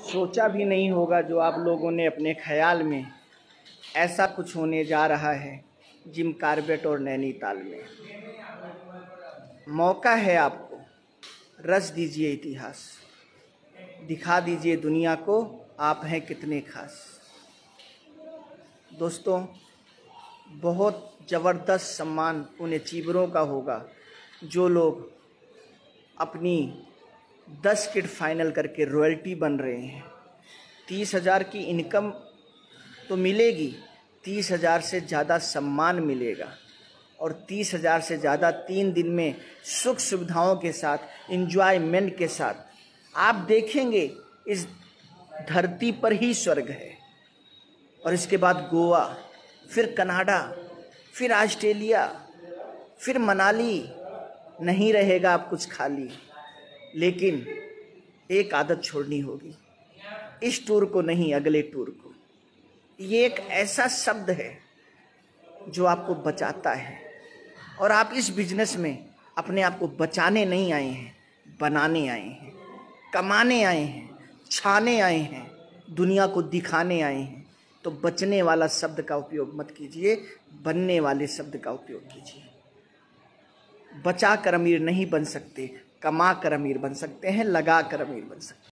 सोचा भी नहीं होगा जो आप लोगों ने अपने ख्याल में ऐसा कुछ होने जा रहा है जिम कॉर्बेट और नैनीताल में। मौका है आपको, रच दीजिए इतिहास, दिखा दीजिए दुनिया को आप हैं कितने खास। दोस्तों, बहुत ज़बरदस्त सम्मान उन अचीवरों का होगा जो लोग अपनी 10 किट फाइनल करके रॉयल्टी बन रहे हैं। 30,000 की इनकम तो मिलेगी, 30,000 से ज़्यादा सम्मान मिलेगा और 30,000 से ज़्यादा 3 दिन में सुख सुविधाओं के साथ, एंजॉयमेंट के साथ आप देखेंगे इस धरती पर ही स्वर्ग है। और इसके बाद गोवा, फिर कनाडा, फिर ऑस्ट्रेलिया, फिर मनाली, नहीं रहेगा आप कुछ खाली। लेकिन एक आदत छोड़नी होगी, इस टूर को नहीं अगले टूर को। ये एक ऐसा शब्द है जो आपको बचाता है और आप इस बिजनेस में अपने आप को बचाने नहीं आए हैं, बनाने आए हैं, कमाने आए हैं, छाने आए हैं, दुनिया को दिखाने आए हैं। तो बचने वाला शब्द का उपयोग मत कीजिए, बनने वाले शब्द का उपयोग कीजिए। बचा कर अमीर नहीं बन सकते, कमा कर अमीर बन सकते हैं, लगा कर अमीर बन सकते हैं।